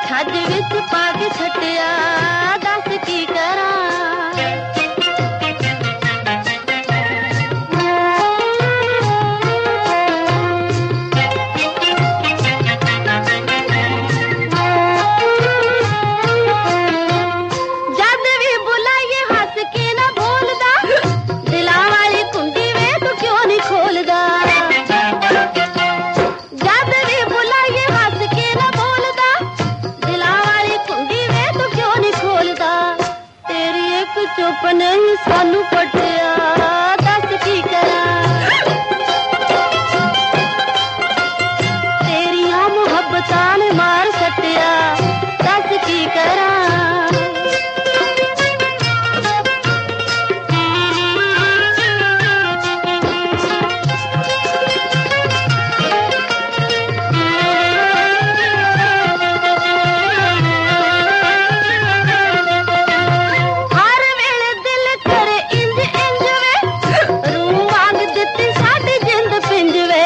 छज विच पा के छटिया दस की करा। जद भी बुलाइए हंस के ना बोलदा, दिला वाली कुंडी वे तू क्यों नहीं खोलदा। जद भी बुलाइए हंस के ना बोलदा, दिला वाली कुंडी वे तू क्यों नहीं खोलदा। तेरी एक चुप नहीं सानू पटिया दस की करा। तेरिया मुहब्बतां ने मार सटिया दस की करा। हर वेले दिल करे इंज इंज वे, रूह वांग दित्ती साडी जिंद पिंज वे।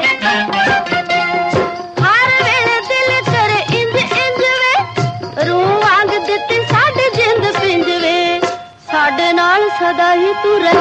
हर वेले दिल करे इंज इंज वे, रूह वांग दित्ती साडी जिंद पिंज वे। साडे नाल सदा ही तू रह